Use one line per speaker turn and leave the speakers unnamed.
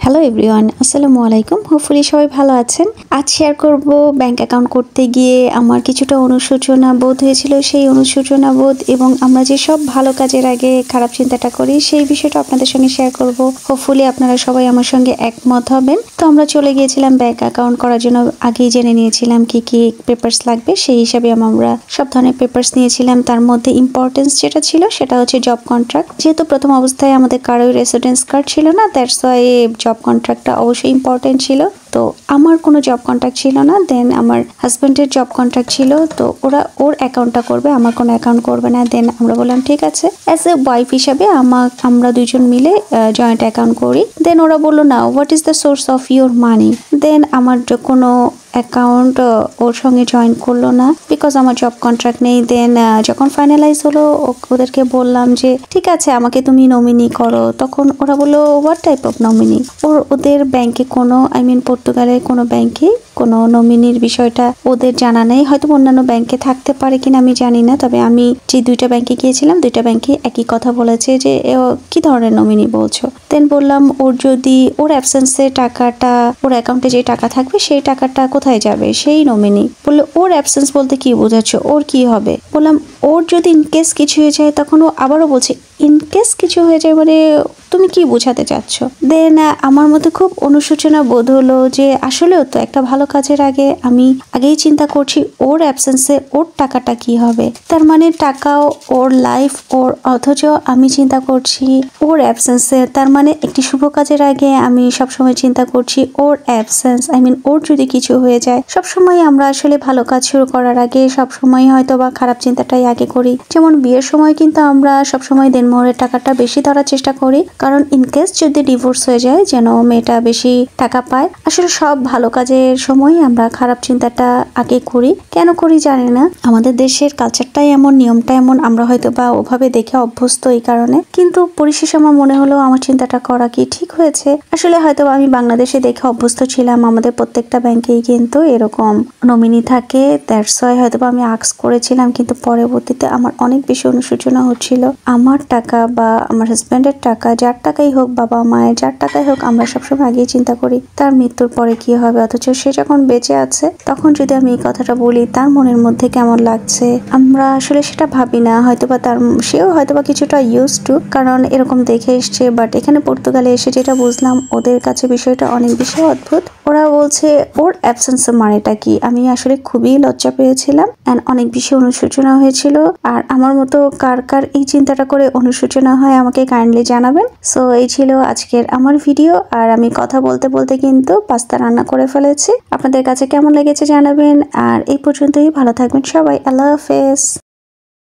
Hello everyone, আসসালামু আলাইকুম। Hopefully সবাই ভালো আছেন। আজ শেয়ার করব ব্যাংক অ্যাকাউন্ট করতে গিয়ে আমার কিছুটা অনুশোচনা বোধ হয়েছিল। সেই অনুশোচনা বোধ এবং আমরা যে সব ভালো কাজের আগে খারাপ চিন্তাটা করি সেই বিষয়টা আপনাদের সঙ্গে শেয়ার করব। হোপফুলি আপনারা সবাই আমার সঙ্গে একমত হবেন। তো আমরা চলে গিয়েছিলাম ব্যাংক অ্যাকাউন্ট করার জন্য। আগেই জেনে নিয়েছিলাম কি কি পেপারস লাগবে, সেই হিসাবে আমরা সব ধরনের পেপারস নিয়েছিলাম। তার মধ্যে ইম্পর্টেন্স যেটা ছিল সেটা হচ্ছে জব কন্ট্রাক্ট। যেহেতু প্রথম অবস্থায় আমাদের কারোই রেসিডেন্স কার্ড ছিল না, দ্যাটস ওয়াই জব কন্ট্রাক্টটা অবশ্যই ইম্পর্টেন্ট ছিল। তো আমার কোনো জব কন্ট্রাক্ট ছিল না, দেন আমার হাজব্যান্ডের জব কন্ট্রাক্ট ছিল। তো ওর অ্যাকাউন্টটা করবে, আমার কোনো অ্যাকাউন্ট করবে না। দেন আমরা বললাম ঠিক আছে, অ্যাজ এ ওয়াইফ হিসাবে আমরা দুইজন মিলে জয়েন্ট অ্যাকাউন্ট করি। দেন ওরা বললো না, what is the source of your money. Then আমার কোনো অ্যাকাউন্ট ওর সঙ্গে জয়েন করলো না, বিকজ আমার জব কন্ট্রাক্ট নেই। দেন যখন ফাইনালাইজ হলো ওদেরকে বললাম যে ঠিক আছে আমাকে তুমি নমিনি করো। তখন ওরা বললো হোয়াট টাইপ অফ নমিনি। ওদের ব্যাংকে কোনো পর্তুগালের কোনো ব্যাংকে কোনো নমিনির বিষয়টা ওদের জানা নেই। হয়তো অন্যান্য ব্যাংকে থাকতে পারে কিনা আমি জানি না, তবে আমি যে দুইটা ব্যাংকে গিয়েছিলাম দুইটা ব্যাংকে একই কথা বলেছে যে কি ধরনের নমিনি বলছো। দেন বললাম ওর অ্যাবসেন্সে টাকাটা, ওর অ্যাকাউন্টে যে টাকা থাকবে সেই টাকাটা কোথায় যাবে, সেই নমিনি। বললো ওর অ্যাবসেন্স বলতে কি বোঝাচ্ছ, ওর কি হবে। বললাম ওর যদি ইনকেস কিছু হয়ে যায়, তখন ও আবারও বলছে ইনকেস কিছু হয়ে যায় মানে তুমি কি বোঝাতে চাচ্ছ। দেন আমার মধ্যে খুব অনুশোচনা বোধ হলো যে আসলেও তো একটা ভালো কাজের আগে আমি আগেই চিন্তা করছি ওর অ্যাবসেন্সে ওর টাকাটা কি হবে। তার মানে টাকাও ওর লাইফ ওর, অথচ আমি চিন্তা করছি ওর অ্যাবসেন্সে। তার মানে একটি শুভ কাজের আগে আমি সবসময় চিন্তা করছি ওর অ্যাবসেন্স, ওর যদি কিছু হয়ে যায়। সবসময় আমরা আসলে ভালো কাজ শুরু করার আগে সবসময় হয়তো বা খারাপ চিন্তাটাই আগে করি। যেমন বিয়ের সময় কিন্তু আমরা সবসময় দেনমোহরের টাকাটা বেশি ধরার চেষ্টা করি, কারণ ইনকেস যদি ডিভোর্স হয়ে যায় যেন মেয়েটা বেশি টাকা পায়। আসলে সব ভালো কাজের সময় আমরা খারাপ চিন্তাটা আগে করি। কেন করি জানি না, আমাদের দেশের কালচারটাই এমন, নিয়মটা এমন, আমরা হয়তো বা ওভাবে দেখে অভ্যস্ত এই কারণে। কিন্তু পরিশেষে আমার মনে হলো আমার চিন্তাটা করা কি ঠিক হয়েছে। আসলে হয়তো আমি বাংলাদেশে দেখে অভ্যস্ত ছিলাম, আমাদের প্রত্যেকটা ব্যাংকেই কিন্তু এরকম নমিনি থাকে। দ্যাটস ওয়াই হয়তো আমি আস্ক করেছিলাম, কিন্তু পরবর্তীতে আমার অনেক বেশি অনুশোচনা হচ্ছিল। আমার টাকা বা আমার হাজব্যান্ডের টাকা, যার টাকাই হোক, বাবা মায়ের যার টাকাই হোক, আমরা সবসময় আগেই চিন্তা করি তার মৃত্যুর পরে কি হবে। অথচ সে যখন বেঁচে আছে তখন যদি আমি এই কথাটা বলি তার মনের মধ্যে কেমন লাগছে আমরা আসলে সেটা ভাবি না। হয়তোবা সেও হয়তোবা কিছুটা ইউজ টু, কারণ এরকম দেখে এসছে। বাট এখানে পর্তুগালে এসে যেটা বুঝলাম, ওদের কাছে বিষয়টা অনেক বেশি অদ্ভুত। ওরা বলছে ওর অ্যাবসেন্সের মানেটা কি। আমি আসলে খুবই লজ্জা পেয়েছিলাম এন্ড অনেক বেশি অনুশোচনা হয়েছিল। আর আমার মতো কার কার এই চিন্তাটা করে অনুশোচনা হয় আমাকে কাইন্ডলি জানাবেন। সো এই ছিল আজকের আমার ভিডিও। আর আমি কথা বলতে বলতে কিন্তু পাস্তা রান্না করে ফেলেছি। আপনাদের কাছে কেমন লেগেছে জানাবেন। আর এই পর্যন্তই, ভালো থাকবেন সবাই। আল্লাহ হাফেজ।